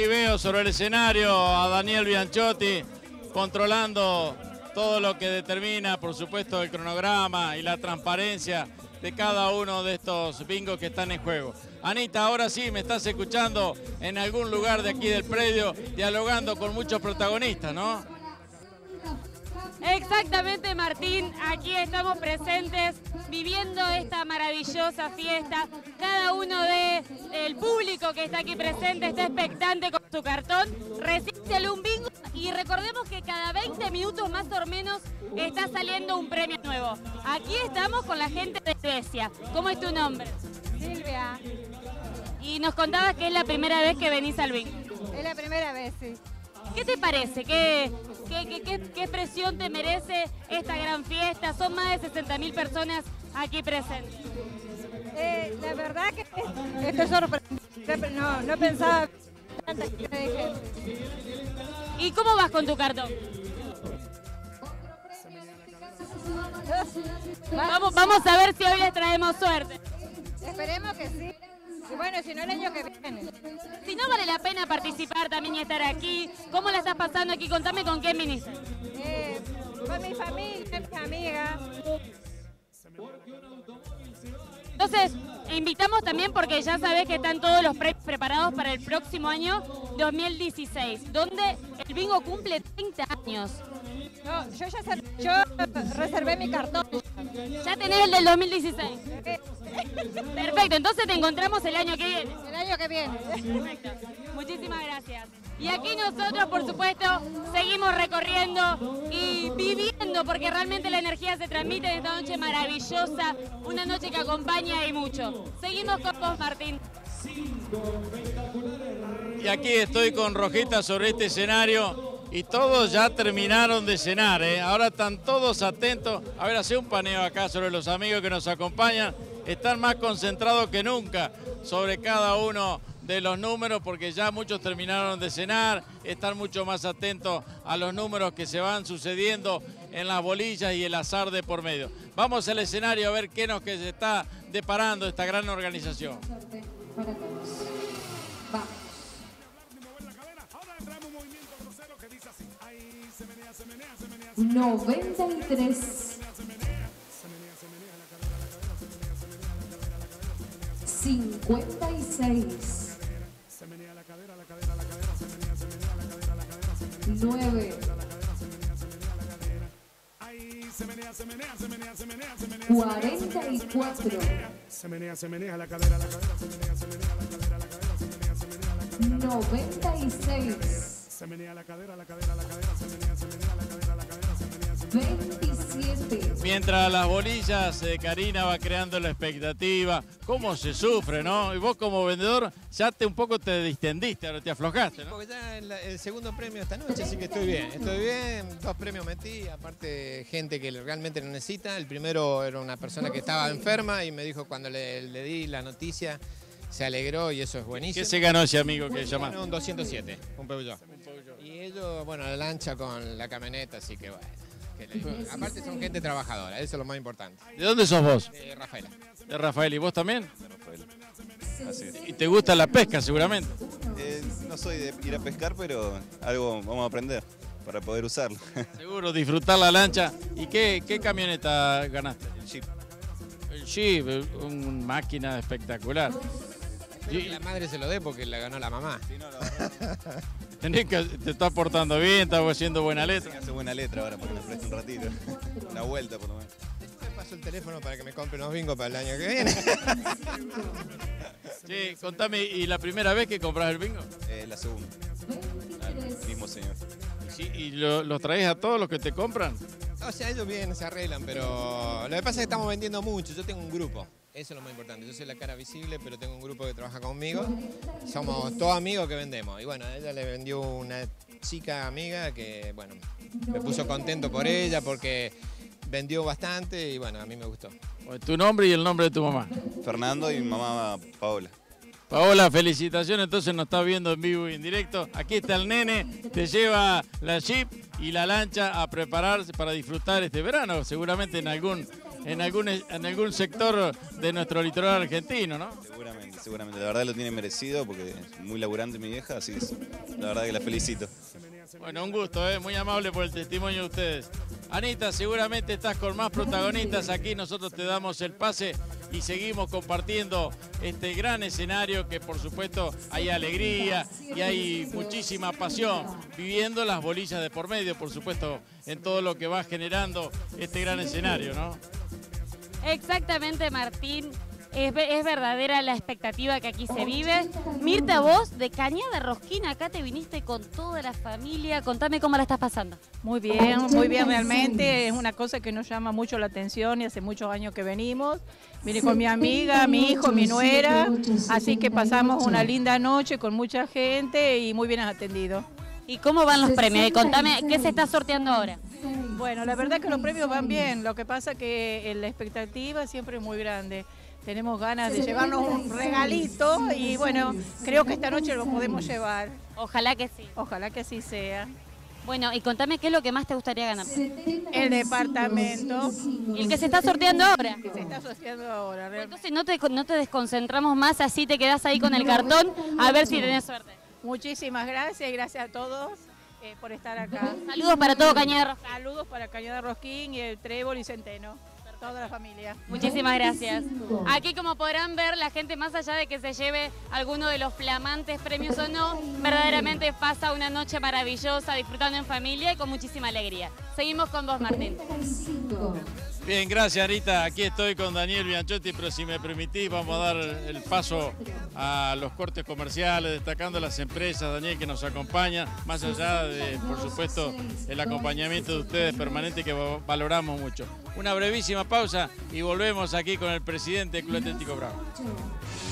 Ahí veo sobre el escenario a Daniel Bianchotti controlando todo lo que determina, por supuesto, el cronograma y la transparencia de cada uno de estos bingos que están en juego. Anita, ahora sí, me estás escuchando en algún lugar de aquí del predio, dialogando con muchos protagonistas, ¿no? Exactamente, Martín, aquí estamos presentes viviendo esta maravillosa fiesta. Cada uno del público que está aquí presente está expectante con su cartón. Resiste un bingo y recordemos que cada 20 minutos más o menos está saliendo un premio nuevo. Aquí estamos con la gente de Suecia. ¿Cómo es tu nombre? Silvia, Y nos contabas que es la primera vez que venís al bingo. es la primera vez, sí. ¿Qué te parece? ¿Qué expresión te merece esta gran fiesta? Son más de 60.000 personas aquí presentes. La verdad que estoy sorprendida, no pensaba tanta cantidad de gente. ¿Y cómo vas con tu cartón? Vamos a ver si hoy les traemos suerte. Esperemos que sí. Y bueno, si no el año que viene. Si no vale la pena participar también y estar aquí, ¿cómo la estás pasando aquí? Contame con quién viniste. Con mi familia, mis amigas. Entonces, invitamos también porque ya sabés que están todos los premios preparados para el próximo año 2016, donde el bingo cumple 30 años. No, yo reservé mi cartón. Ya tenés el del 2016. Perfecto, entonces te encontramos el año que viene. El año que viene. Perfecto. Muchísimas gracias. Y aquí nosotros, por supuesto, seguimos recorriendo y viviendo, porque realmente la energía se transmite en esta noche maravillosa, una noche que acompaña y mucho. Seguimos con vos, Martín. Y aquí estoy con Rojita sobre este escenario y todos ya terminaron de cenar, ¿eh? Ahora están todos atentos. A ver, hace un paneo acá sobre los amigos que nos acompañan. Están más concentrados que nunca sobre cada uno de los números porque ya muchos terminaron de cenar, están mucho más atentos a los números que se van sucediendo en las bolillas y el azar de por medio. Vamos al escenario a ver qué nos que se está deparando esta gran organización. 93, 56, 9, 44, 96, 27. Mientras las bolillas, Karina va creando la expectativa, cómo se sufre, ¿no? Y vos como vendedor ya un poco te distendiste, ahora te aflojaste, ¿no? Porque ya el segundo premio esta noche, así que estoy bien. Estoy bien, 2 premios metí, aparte gente que realmente lo necesita. El primero era una persona que estaba enferma y me dijo cuando le di la noticia, se alegró y eso es buenísimo. ¿Qué se ganó ese amigo que llamaste? Un 207, un Peugeot. Y ellos, bueno, la lancha con la camioneta, así que bueno. Aparte son gente trabajadora, eso es lo más importante. ¿De dónde sos vos? De Rafaela. De Rafael, ¿y vos también? De Rafael. Así es. ¿Y te gusta la pesca seguramente? No soy de ir a pescar, pero algo vamos a aprender para poder usarlo. Seguro, disfrutar la lancha. ¿Y qué camioneta ganaste? El Jeep. El Jeep, una máquina espectacular. Espero que la madre se lo dé porque la ganó la mamá. Sí, no, Te estás portando bien, estás haciendo buena letra. hace buena letra ahora para que nos preste un ratito. Una vuelta por lo menos. Me paso el teléfono para que me compre unos bingos para el año que viene. Sí, contame, ¿y la primera vez que compras el bingo? La segunda. Al mismo señor. Sí, ¿y los traes a todos los que te compran? O sea, ellos vienen, se arreglan, pero lo que pasa es que estamos vendiendo mucho. Yo tengo un grupo, eso es lo más importante. Yo soy la cara visible, pero tengo un grupo que trabaja conmigo. Somos todos amigos que vendemos. Y bueno, a ella le vendió una chica amiga que, bueno, me puso contento por ella porque vendió bastante y bueno, a mí me gustó. Tu nombre y el nombre de tu mamá. Fernando y mi mamá Paola. Paola, felicitaciones, entonces nos está viendo en vivo y en directo. Aquí está el nene, te lleva la Jeep y la lancha a prepararse para disfrutar este verano, seguramente en algún en algún sector de nuestro litoral argentino, ¿no? Seguramente, seguramente. La verdad lo tiene merecido porque es muy laburante mi vieja, así que la verdad que la felicito. Bueno, un gusto, muy amable por el testimonio de ustedes. Anita, seguramente estás con más protagonistas aquí, nosotros te damos el pase y seguimos compartiendo este gran escenario que por supuesto hay alegría y hay muchísima pasión, viviendo las bolillas de por medio, por supuesto, en todo lo que va generando este gran escenario, ¿no? Exactamente, Martín. Es verdadera la expectativa que aquí se vive. Mirta, vos de Cañada Rosquín, acá te viniste con toda la familia. Contame cómo la estás pasando. Muy bien realmente. Es una cosa que nos llama mucho la atención y hace muchos años que venimos. Vine con mi amiga, mi hijo, mi nuera. Así que pasamos una linda noche con mucha gente y muy bien atendidos. ¿Y cómo van los premios? Y contame, ¿qué se está sorteando ahora? Bueno, la verdad que los premios van bien. Lo que pasa que la expectativa siempre es muy grande. Tenemos ganas de llevarnos un regalito y bueno, creo que esta noche lo podemos llevar. Ojalá que sí. Ojalá que así sea. Bueno, y contame qué es lo que más te gustaría ganar. El departamento. ¿Y el que se está sorteando ahora? Que se está sorteando ahora. Entonces no te desconcentramos más, así te quedás ahí con el cartón a ver si tenés suerte. Muchísimas gracias y gracias a todos por estar acá. Saludos para todo Cañada Rosquín. Saludos para Cañada Rosquín y el Trébol y Centeno. Toda la familia. Muchísimas gracias. Aquí, como podrán ver, la gente, más allá de que se lleve alguno de los flamantes premios o no, verdaderamente pasa una noche maravillosa, disfrutando en familia y con muchísima alegría. Seguimos con vos, Martín. Bien, gracias Anita. Aquí estoy con Daniel Bianchotti, pero si me permitís vamos a dar el paso a los cortes comerciales, destacando las empresas, Daniel, que nos acompañan, más allá de, por supuesto, el acompañamiento de ustedes permanente que valoramos mucho. Una brevísima pausa y volvemos aquí con el presidente del Club Atlético Bravo.